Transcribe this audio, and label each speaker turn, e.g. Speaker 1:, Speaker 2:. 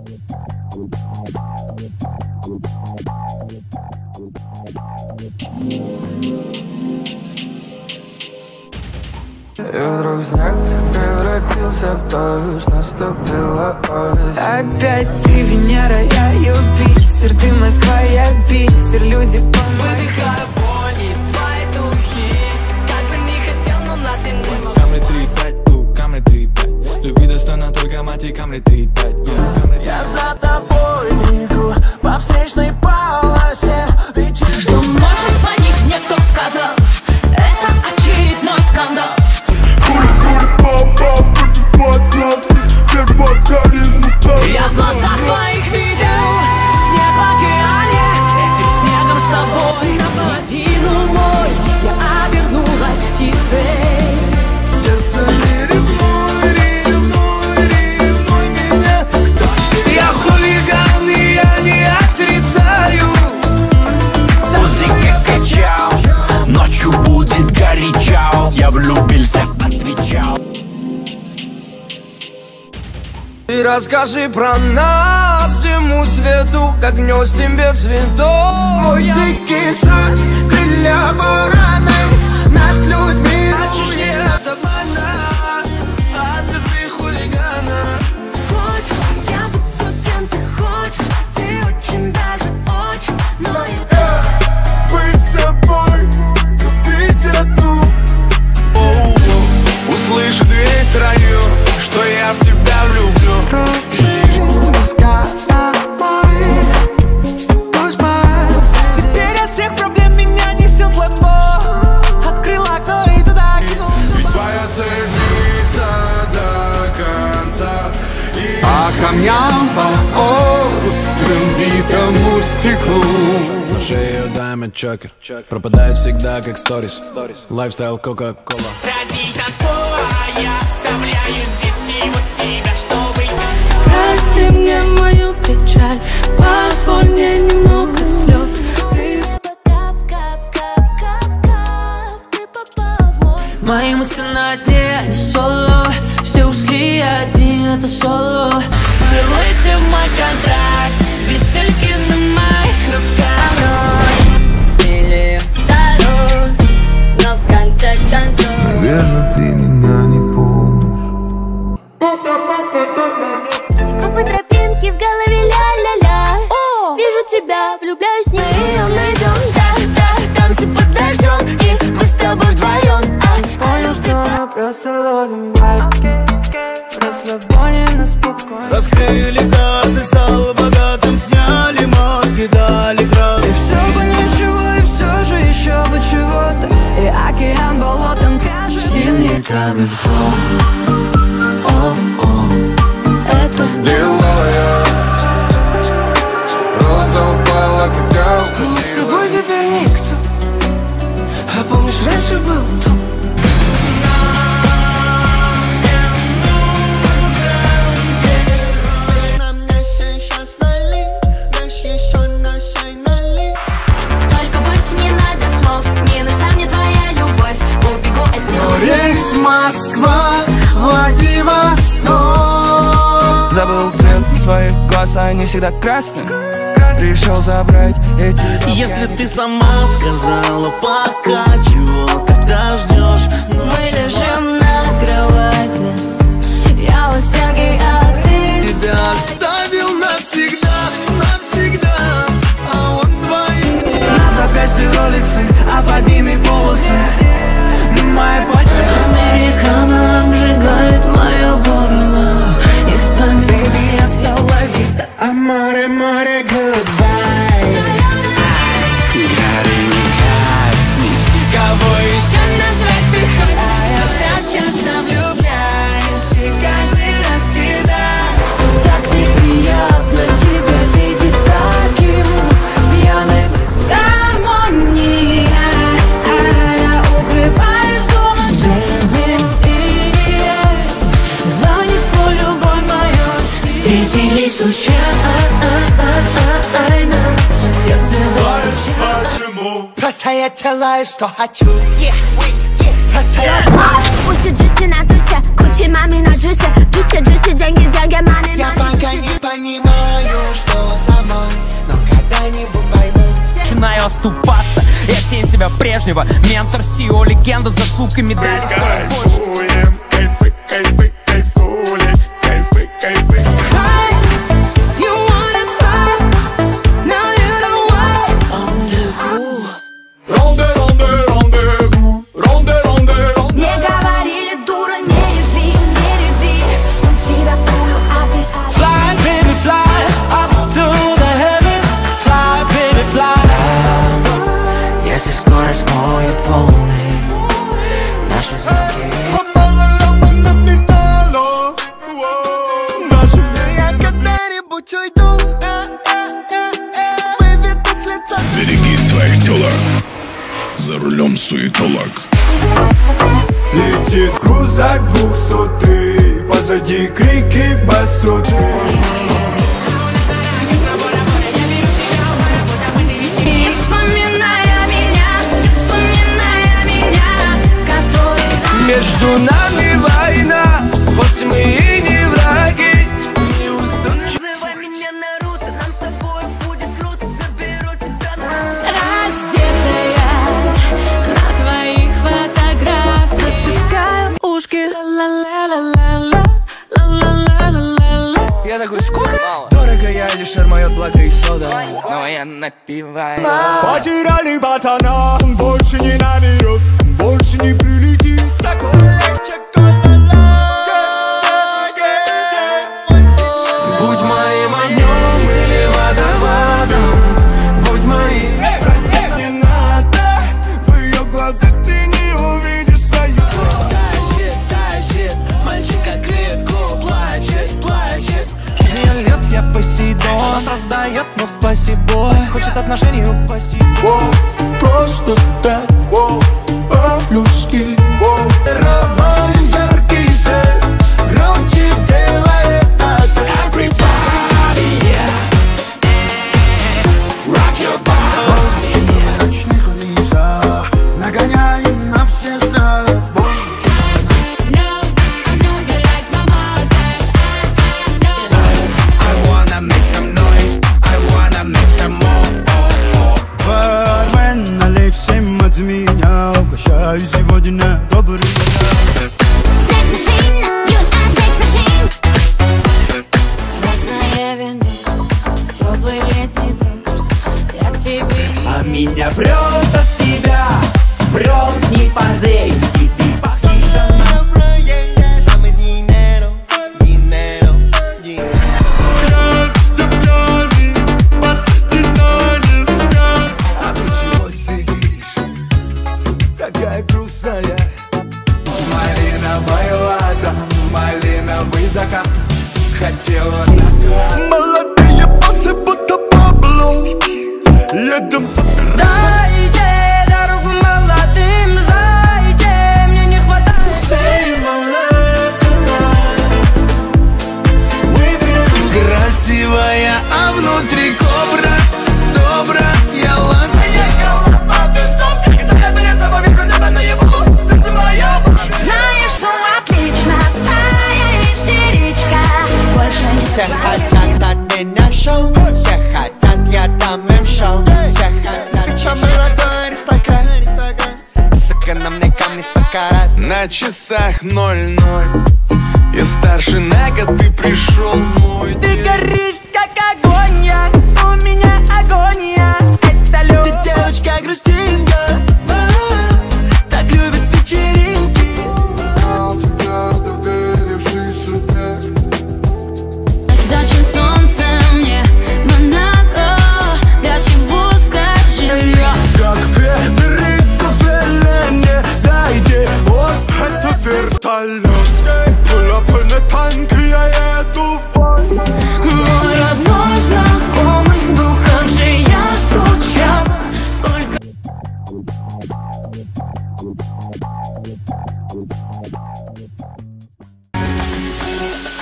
Speaker 1: И вдруг снег превратился в дождь, наступила осень.
Speaker 2: Опять ты Венера, я Юпитер, ты Москва, я Питер, люди выдыхают пони, твои духи. Как бы не хотел, но нас я не могу.
Speaker 3: Камри 3-5, Камри 3-5. Любви достойна только мать и Камри 3-5.
Speaker 4: Я за тобой иду по встречной полосе.
Speaker 5: Что можешь звонить мне, кто сказал? Это очередной скандал. Я в глазах твоих видел снег в океане. Этим снегом с тобой наполовину мой. Я обернулась птицей.
Speaker 4: Сердце не ревнуй, ревнуй, ревнуй меня. Я хулиган, и я не отрицаю.
Speaker 6: Музыка качал, ночью будет горячо. Я влюбился, отвечал.
Speaker 1: Ты расскажи про нас всему свету, как нес тебе цветов.
Speaker 4: Мой дикий сад, крылья вороны над людьми.
Speaker 1: Хочешь, не это больно от любви хулигана.
Speaker 5: Хочешь, я буду кем ты хочешь. Ты очень даже очень, но
Speaker 4: Быть с собой, любить одну. Услышит весь район, что я в тебя влюблю.
Speaker 2: Теперь от всех проблем меня несет легко. Открыл окно и туда кинулся.
Speaker 4: Ведь твоя цель длится до конца.
Speaker 3: По камням, по острым битому стеклу. На шее diamond чокер. Пропадает всегда как сторис. Лайфстайл Кока-Кола.
Speaker 5: ради танцпола я оставляю здесь его себя, чтобы
Speaker 7: Прости мне мою печаль, позволь мне немного слез.
Speaker 5: мои мысли на дне, они соло. Все ушли, один это соло. Целуйте мой контракт, весельки на моих руках.
Speaker 7: Или второй, но в конце концов
Speaker 4: Наверное, ты меня не помнишь.
Speaker 7: по тропинке в голове ля-ля-ля. Вижу тебя, влюбляюсь в нее. Найдем танцы под дождем, и мы с тобой вдвоем.
Speaker 2: Понял, что мы просто ловим вайб. Расслабоне на спокойно.
Speaker 4: Раскрыли карты, стал богатым, сняли маски, дали краску.
Speaker 2: И все бы ничего, и все же еще бы чего-то. И океан болотом кажется.
Speaker 4: Снимниками
Speaker 7: Это
Speaker 4: лилая роза упала, когда
Speaker 2: мы с тобой теперь никто. А помнишь, раньше был тут.
Speaker 5: Только больше не надо слов, не нужна мне твоя любовь. Убегу от тебя.
Speaker 4: рейс Москва, Владивосток.
Speaker 1: Забыл цвет своих глаз, они всегда красные. Пришел забрать эти бабки.
Speaker 6: Если ты сама сказала пока чего, тогда ждешь.
Speaker 5: Мы лежим на кровати, я у стенки, а ты
Speaker 4: Тебя оставил навсегда, навсегда. А он твоим.
Speaker 1: На запястье роликсы, а под ними полосы. Моя постель
Speaker 5: американо обжигает мое горло. И вспомни,
Speaker 1: baby, hasta la vista.
Speaker 4: Амаре, море, goodbye.
Speaker 3: Гори не касни.
Speaker 5: кого еще назвать ты хочешь? Я так часто влюбляюсь, и каждый раз в тебя. Так неприятно тебя видеть таким пьяным. Гармония, я укрепаюсь до ночами. Звони в свой любовь мою. Встретились случайно, сердце
Speaker 4: Почему? Просто я делаю, что хочу. Просто я...
Speaker 7: Пусть джуси на тусе, кучи мами на джусе. Джуси, джуси, деньги, деньги, мани,
Speaker 4: Я
Speaker 7: мани.
Speaker 4: пока не понимаю.
Speaker 8: прежнего. Ментор Сио, легенда, заслуг и медали.
Speaker 4: Кайфуем, кайфы, кайфы, кайфули, кайфы, кайфы.
Speaker 9: Береги своих телок, за рулем суетолог.
Speaker 4: Летит крузак 200, позади крики басоты.
Speaker 5: Не вспоминая меня, который...
Speaker 1: Между нами война, хоть мы и не враги. Не устану.
Speaker 5: Называй меня Наруто, нам с тобой будет круто. Заберу тебя на... Раздетая на твоих фотографиях. Затыкаю ушки.
Speaker 1: Я такой, сколько? Дорого я лишь моет благо и сода. Но я напиваю.
Speaker 4: Потеряли пацана, он больше не наберет, больше не прилетит.
Speaker 1: Будь моим огнем или водоводом, будь моим.
Speaker 4: Не надо, в ее глазах ты не увидишь свою.
Speaker 1: Тащит, мальчика клетку, плачет.
Speaker 8: Я лет, я Посейдон. Нас раздает, но спасибо. Хочет отношений, упаси.
Speaker 4: Просто так, по-людски.
Speaker 1: Роман яркий свет, громче делает это. Everybody, yeah. Rock your body.
Speaker 4: В ночных лицах нагоняем на все страны. Бармен, налей всем от меня, угощаю сегодня добрый вечер.
Speaker 7: Секс-машин, you are секс-машин.
Speaker 5: Красное вино, теплый летний дождь. Я к тебе не...
Speaker 6: А меня прет от тебя, прет не по-зейски. Ты пахнешь.
Speaker 4: Такая грустная. Малиновая лада, малиновый закат. Хотела молодые боссы, будто Пабло. Едем за...
Speaker 5: Дайте дорогу молодым, зайдите, мне не хватает.
Speaker 1: Красивая, а внутри кобра, добрая ласка.
Speaker 5: Знаешь, он отлично, моя истеричка. Больше не
Speaker 10: Все хотят от меня шоу, все хотят, я дам им шоу. Все хотят, ты чё, молодой аристократ? Сука, на мне камни стакарат.
Speaker 3: На часах 00. Я старше на год, ты пришел мой.
Speaker 5: Ты горишь, как огонь, я, у меня агония. Это любовь. Ты девочка грустинка, так любит вечеринки. Зачем солнце мне, Монако? Для чего, скажи?
Speaker 4: Как Федерико Феллини, дайте воз, это вертолет. Пуля танки, я еду в бой.
Speaker 5: Мой родной знакомый, ну как же я скучала. Сколько...